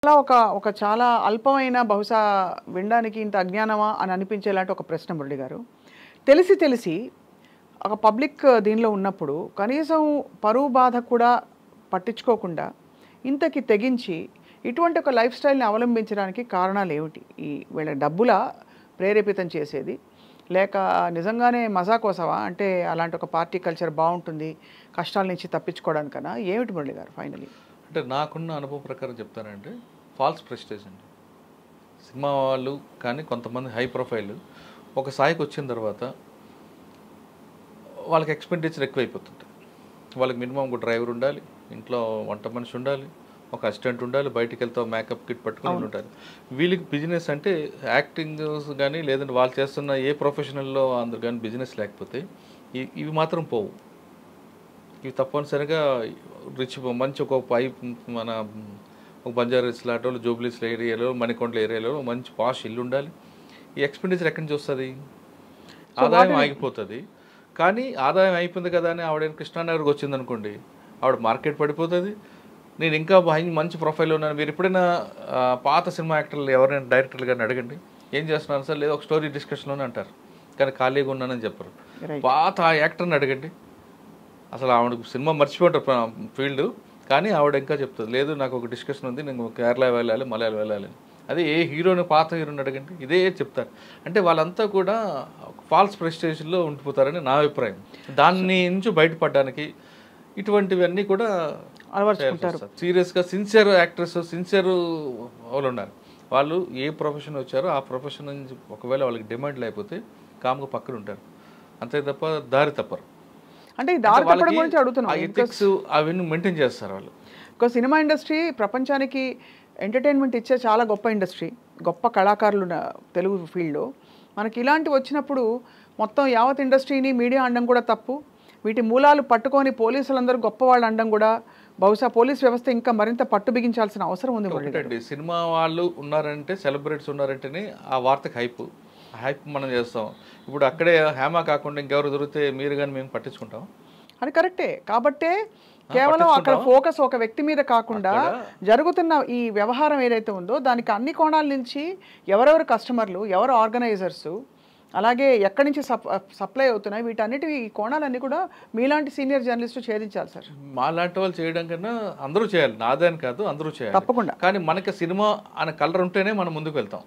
అలా ఒక చాలా అల్పమైన బహుశా వినడానికి ఇంత అజ్ఞానమా అని అనిపించేలాంటి ఒక ప్రశ్న మురళి గారు. తెలిసి ఒక పబ్లిక్ దీనిలో ఉన్నప్పుడు కనీసం పరువు బాధ కూడా పట్టించుకోకుండా ఇంతకి తెగించి ఇటువంటి ఒక లైఫ్ స్టైల్ని అవలంబించడానికి కారణాలు ఏమిటి? ఈ వీళ్ళ డబ్బులా ప్రేరేపితం చేసేది, లేక నిజంగానే మజా కోసమా? అంటే అలాంటి ఒక పార్టీ కల్చర్ బాగుంటుంది కష్టాల నుంచి తప్పించుకోవడానికన్నా ఏమిటి మురళి గారు ఫైనలీ? అంటే నాకున్న అనుభవం ప్రకారం చెప్తానంటే ఫాల్స్ ప్రెస్టేజ్ అండి. సినిమా వాళ్ళు కానీ కొంతమంది హై ప్రొఫైల్ ఒక స్థాయికి వచ్చిన తర్వాత వాళ్ళకి ఎక్స్పెండిచర్ ఎక్కువైపోతుంది. వాళ్ళకి మినిమం ఒక డ్రైవర్ ఉండాలి, ఇంట్లో వంట మనిషి ఉండాలి, ఒక అసిస్టెంట్ ఉండాలి, బయటికి వెళ్తా మేకప్ కిట్ పట్టుకుని ఉండాలి. వీళ్ళకి బిజినెస్ అంటే యాక్టింగ్ కానీ లేదంటే వాళ్ళు చేస్తున్న ఏ ప్రొఫెషనల్లో అందరు కానీ బిజినెస్ లేకపోతే ఇవి మాత్రం పోవు. ఇవి తప్పనిసరిగా రిచ్ మంచి ఒక మన ఒక బంజారాస్ లాంటి వాళ్ళు జూబ్లీస్ ఏరియాలో మణికొండల ఏరియాలో మంచి పాష్ ఇల్లు ఉండాలి. ఈ ఎక్స్పెండిచర్ ఎక్కడి నుంచి వస్తుంది? ఆదాయం ఆగిపోతుంది. కానీ ఆదాయం అయిపోయింది కదా అని ఆవిడ కృష్ణానగర్కి వచ్చింది అనుకోండి, ఆవిడ మార్కెట్ పడిపోతుంది. నేను ఇంకా మంచి ప్రొఫైల్ ఉన్నాను. మీరు ఎప్పుడైనా పాత సినిమా యాక్టర్లు ఎవరైనా డైరెక్టర్లు కానీ అడగండి, ఏం చేస్తున్నాను సార్, లేదా ఒక స్టోరీ డిస్కషన్లోనే అంటారు, కానీ ఖాళీగా ఉన్నానని చెప్పరు. పాత యాక్టర్ని అడగండి, అసలు ఆవిడకు సినిమా మర్చిపోతారు ఫీల్డ్, కానీ ఆవిడ ఇంకా చెప్తుంది, లేదు నాకు ఒక డిస్కషన్ ఉంది, నేను కేరళ వెళ్ళాలి, మలయాళం వెళ్ళాలి. అదే ఏ హీరోని పాత హీరోని అడగండి, ఇదే చెప్తారు. అంటే వాళ్ళంతా కూడా ఫాల్స్ ప్రెస్టేజ్లో ఉండిపోతారని నా అభిప్రాయం. దాన్ని నుంచి బయటపడడానికి ఇటువంటివన్నీ కూడా అలవర్చుకుంటారు. సీరియస్గా సిన్సియర్ యాక్టర్స్, సిన్సియర్ వాళ్ళు ఉన్నారు. వాళ్ళు ఏ ప్రొఫెషన్ వచ్చారో ఆ ప్రొఫెషన్ నుంచి ఒకవేళ వాళ్ళకి డిమాండ్ లేకపోతే కామ్గా పక్కన ఉంటారు, అంతే తప్ప దారి తప్పరు. అంటే ఈ దారి తప్పడం గురించి అడుగుతున్నాం. ఎథిక్స్ అవన్నీ మెయింటైన్ చేస్తారు వాళ్ళు. ఒక సినిమా ఇండస్ట్రీ ప్రపంచానికి ఎంటర్టైన్మెంట్ ఇచ్చే చాలా గొప్ప ఇండస్ట్రీ, గొప్ప కళాకారులు తెలుగు ఫీల్డ్లో. మనకి ఇలాంటివి వచ్చినప్పుడు మొత్తం యావత్ ఇండస్ట్రీని మీడియా అనడం కూడా తప్పు. వీటి మూలాలు పట్టుకొని పోలీసులందరూ గొప్పవాళ్ళు అనడం కూడా బహుశా పోలీస్ వ్యవస్థ ఇంకా మరింత పట్టు బిగించాల్సిన అవసరం ఉంది. ఒకటండి, సినిమా వాళ్ళు ఉన్నారంటే, సెలబ్రిటీస్ ఉన్నారంటేనే ఆ వార్తకి హైప్ మనం చేస్తాం. ఇప్పుడు అక్కడే హేమ కాకుండా ఇంకెవరు దొరికితే మీరు కానీ మేము పట్టించుకుంటాం. అది కరెక్టే. కాబట్టే కేవలం అక్కడ ఫోకస్ ఒక వ్యక్తి మీద కాకుండా జరుగుతున్న ఈ వ్యవహారం ఏదైతే ఉందో దానికి అన్ని కోణాల నుంచి ఎవరెవరు కస్టమర్లు, ఎవరు ఆర్గనైజర్సు, అలాగే ఎక్కడి నుంచి సప్లై అవుతున్నాయి, వీటన్నిటి ఈ కోణాలన్నీ కూడా మీలాంటి సీనియర్ జర్నలిస్టు ఛేదించాలి సార్. మా లాంటి వాళ్ళు చేయడం కన్నా అందరూ చేయాలి, నాదని కాదు, అందరూ చేయాలి తప్పకుండా. కానీ మనకి సినిమా అనే కలర్ ఉంటేనే మనం ముందుకు వెళ్తాం.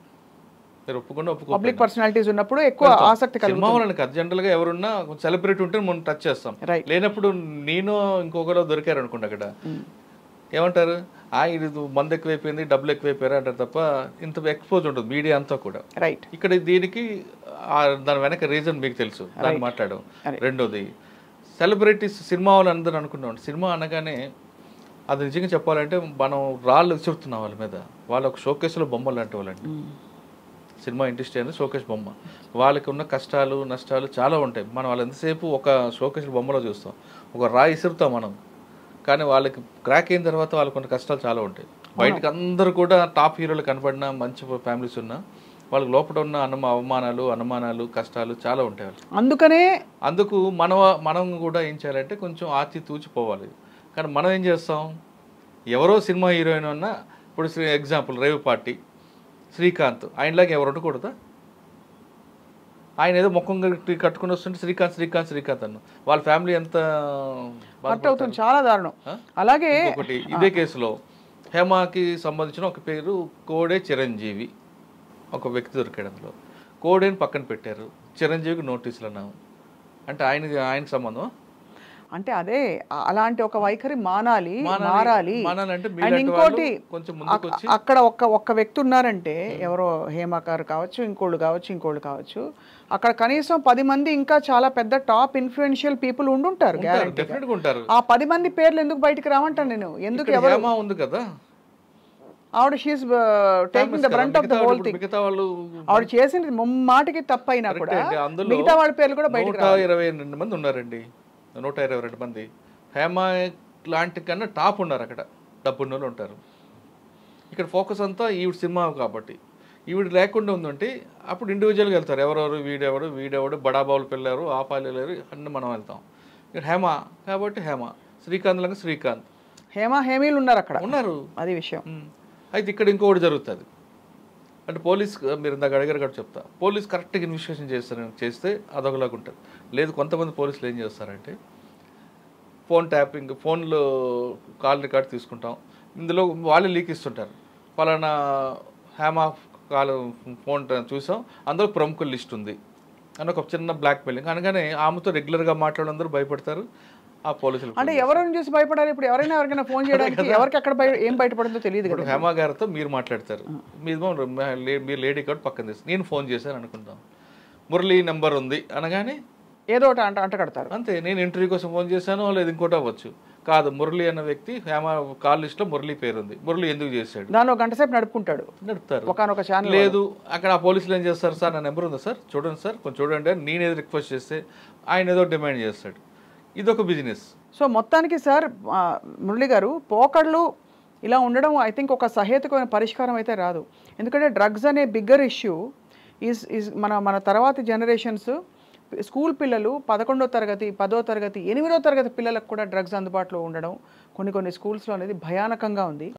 పబ్లిక్ పర్సనాలిటీస్ ఉన్నప్పుడు ఎక్కువ ఆసక్తి కలుగుతుంది. జనరల్గా ఎవరున్నా సెలబ్రిటీ ఉంటే మనం టచ్ చేస్తాం. లేనప్పుడు నేను ఇంకొకరు దొరికారు అనుకోండి, అక్కడ ఏమంటారు, ఇది మందు ఎక్కువైపోయింది, డబ్బులు ఎక్కువైపోయారు అంటారు తప్ప ఇంత ఎక్స్పోజ్ ఉంటుంది మీడియా అంతా కూడా. ఇక్కడ దీనికి దాని వెనక రీజన్ మీకు తెలుసు, దాన్ని మాట్లాడడం. రెండోది, సెలబ్రిటీస్ సినిమా వాళ్ళు అందరూ అనుకున్నాం, సినిమా అనగానే అది నిజంగా చెప్పాలంటే మనం రాళ్ళు విసురుతున్నాం వాళ్ళ మీద. వాళ్ళ ఒక షోకేస్లో బొమ్మలు లాంటి వాళ్ళండి. సినిమా ఇండస్ట్రీ అనేది షోకేస్ బొమ్మ. వాళ్ళకి ఉన్న కష్టాలు నష్టాలు చాలా ఉంటాయి. మనం వాళ్ళు ఎంతసేపు ఒక షోకేస్ బొమ్మలో చూస్తాం, ఒక రాయి ఇసురుతాం మనం, కానీ వాళ్ళకి క్రాక్ అయిన తర్వాత వాళ్ళకు ఉన్న కష్టాలు చాలా ఉంటాయి. బయటకు అందరూ కూడా టాప్ హీరోలు కనపడిన మంచి ఫ్యామిలీస్ ఉన్నా వాళ్ళకి లోపల ఉన్న అవమానాలు, అనుమానాలు, కష్టాలు చాలా ఉంటాయి. అందుకు మనం కూడా ఏం చేయాలంటే కొంచెం ఆచి తూచిపోవాలి. కానీ మనం ఏం చేస్తాం, ఎవరో సినిమా హీరోయిన్ ఉన్నా, ఇప్పుడు ఎగ్జాంపుల్ రేవు పార్టీ శ్రీకాంత్, ఆయనలాగా ఎవరు ఉండకూడదా? ఆయన ఏదో ముఖం కట్టుకుని వస్తుంటే శ్రీకాంత్ అన్న వాళ్ళ ఫ్యామిలీ ఎంత అవుతుంది, చాలా దారుణం. అలాగే ఒకటి ఇదే కేసులో హేమకి సంబంధించిన ఒక పేరు కోడే చిరంజీవి, ఒక వ్యక్తి దొరికాడు. అందులో కోడేని పక్కన పెట్టారు, చిరంజీవికి నోటీసులు అన్నాము. అంటే ఆయనకి సంబంధం అంటే అదే అలాంటి ఒక వైఖరి మారాలి. అండ్ ఇంకోటి, అక్కడ ఒక్క వ్యక్తి ఉన్నారంటే ఎవరో హేమకారు కావచ్చు, ఇంకోళ్ళు కావచ్చు, అక్కడ కనీసం 10 మంది ఇంకా చాలా పెద్ద టాప్ ఇన్ఫ్లుయెన్షియల్ పీపుల్ ఉండుంటారు. ఆ 10 మంది పేర్లు ఎందుకు బయటకు రావంటాను నేను. ఎందుకు ఉంది కదా, ఆవిడ she's taking the brunt of the whole thing. ఆవిడ చేసింది ముమ్మాటికి తప్పైనా కూడా మిగతా వాళ్ళ పేర్లు కూడా బయటకు 122 మంది ఉన్నారండి, 122 మంది. హేమ లాంటి కన్నా టాప్ ఉన్నారు అక్కడ, డబ్బున్న వాళ్ళు ఉంటారు. ఇక్కడ ఫోకస్ అంతా ఈవిడ సినిమా కాబట్టి. ఈవిడ లేకుండా ఉందంటే అప్పుడు ఇండివిజువల్గా వెళ్తారు, ఎవరెవరు వీడెవడు బడాబాబులు పిల్లలు, ఆ పాలేరు అన్నీ మనం వెళ్తాం. ఇక్కడ హేమ కాబట్టి హేమ, శ్రీకాంత్ హేమీలు ఉన్నారు అక్కడ, ఉన్నారు. అది విషయం. అయితే ఇక్కడ ఇంకొకటి జరుగుతుంది. అంటే పోలీస్ మీరు ఇందాక అడిగారు కూడా చెప్తా, పోలీస్ కరెక్ట్గా ఇన్వెస్టిగేషన్ చేస్తే అదొకలాగా ఉంటుంది. లేదు కొంతమంది పోలీసులు ఏం చేస్తారంటే ఫోన్ ట్యాపింగ్, ఫోన్లో కాల్ రికార్డ్ తీసుకుంటాం, ఇందులో వాళ్ళే లీక్ ఇస్తుంటారు. పలానా హ్యామా కాల్ ఫోన్ చూసాం, అందులో ప్రముఖుల లిస్ట్ ఉంది అని ఒక చిన్న బ్లాక్ మెయిలింగ్ అనగానే ఆమెతో రెగ్యులర్గా మాట్లాడందరూ భయపడతారు. ఆ పోలీసులు అంటే ఎవరైనా చూసి భయపడాలి. ఇప్పుడు ఎవరైనా ఫోన్ చేయడానికి ఎవరికి అక్కడ ఏం బయటపడుతుందో తెలియదు కదా. హేమా గారితో మీరు మాట్లాడతారు, మీరు లేడీ కార్డు పక్కన తీసి నేను ఫోన్ చేశాను అనుకుంటాం, మురళి నెంబర్ ఉంది అనగానే ఏదో ఒకటి అంట కడతారు అంతే. నేను ఇంటర్వ్యూ కోసం ఫోన్ చేశాను, లేదు ఇంకోటి అవ్వచ్చు. కాదు, మురళి అన్న వ్యక్తి హేమా కాల్ లిస్ట్లో మురళి పేరు ఉంది, మురళి ఎందుకు చేశాడు, దాని ఒక గంట సేపు నడుపుతారు ఒకనొక ఛానల్. లేదు అక్కడ ఆ పోలీసులు ఏం చేస్తారు, సార్ నా నెంబర్ ఉందా సార్ చూడండి సార్ కొంచెం చూడండి అని నేను ఏదో రిక్వెస్ట్ చేస్తే ఆయన ఏదో డిమాండ్ చేస్తాడు. ఇదొక బిజినెస్. సో మొత్తానికి సార్ మురళి గారు, పోకళ్ళు ఇలా ఉండడం ఐ థింక్ ఒక సహేతుకమైన పరిష్కారం అయితే రాదు. ఎందుకంటే డ్రగ్స్ అనే బిగ్గర్ ఇష్యూ ఈజ్ మన తర్వాతి జనరేషన్స్, స్కూల్ పిల్లలు 11వ తరగతి 10వ తరగతి 8వ తరగతి పిల్లలకు కూడా డ్రగ్స్ అందుబాటులో ఉండడం కొన్ని స్కూల్స్లో అనేది భయానకంగా ఉంది.